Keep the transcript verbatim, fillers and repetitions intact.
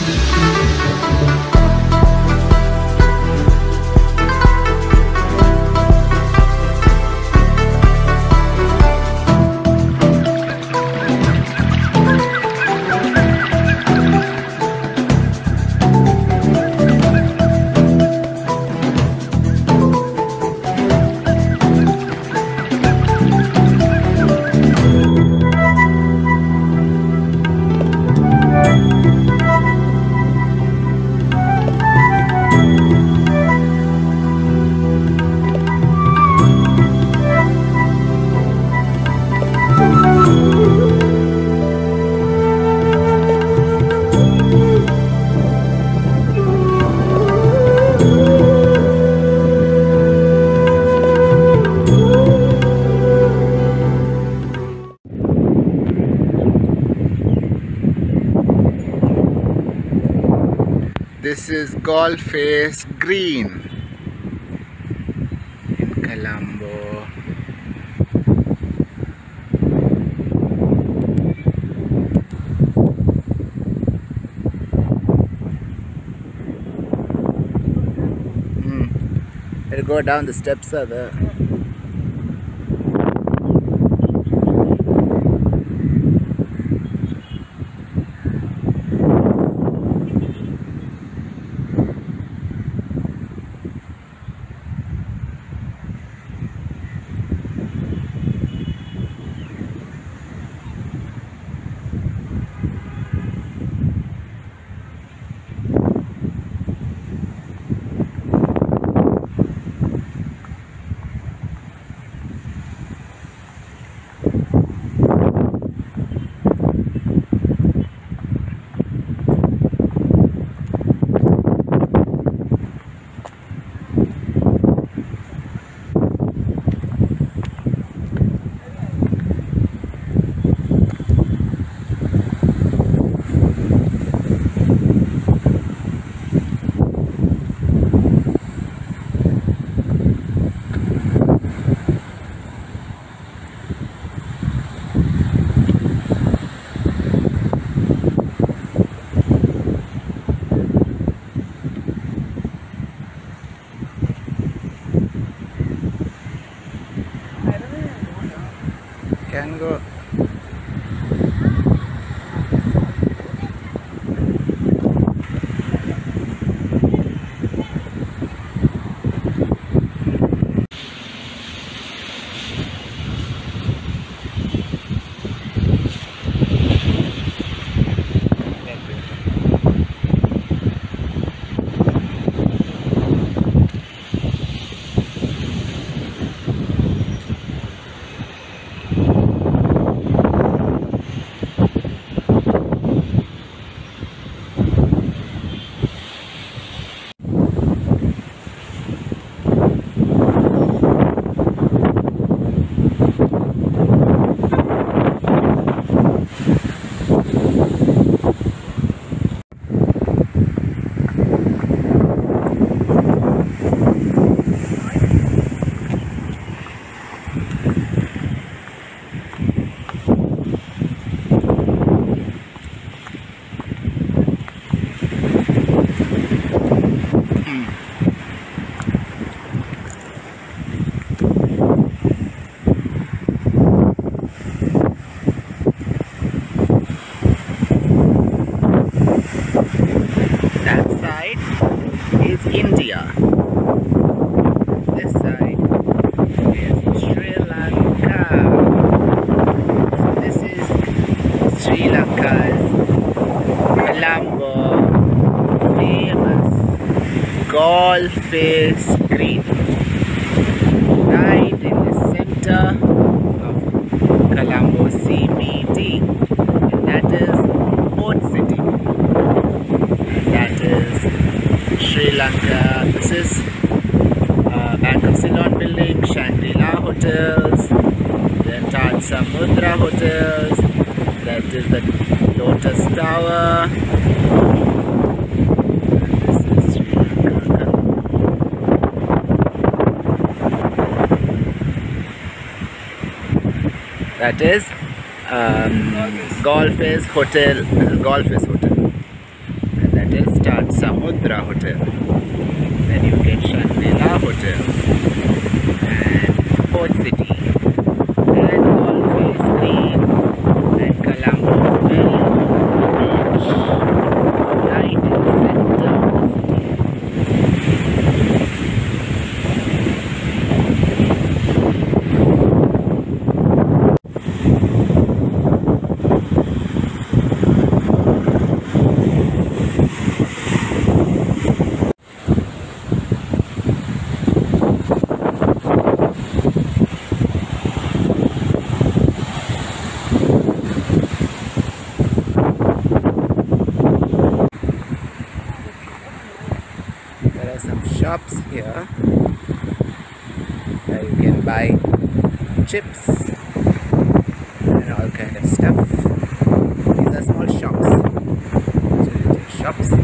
This is Galle Face Green in Colombo. Hmm. Better go down, the steps are there. Can go. Is India. This side is Sri Lanka. So this is Sri Lanka's Colombo famous Galle Face Green, right in the center of Colombo C B D, and that is Port City, and that is Sri Lanka. This is uh, Bank of Ceylon building, Shangri-La hotels, then Taj Samudra hotels, that is the Lotus Tower. This is Sri Lanka. That is um, Galle Face Hotel. This is Galle Face Hotel. And that is Taj Samudra Hotel. Then you get Chandela Hotel and Port City and Always Green and Colombo's very own beach right in the center of the city. There are some shops here where you can buy chips and all kind of stuff. These are small shops, children's shops.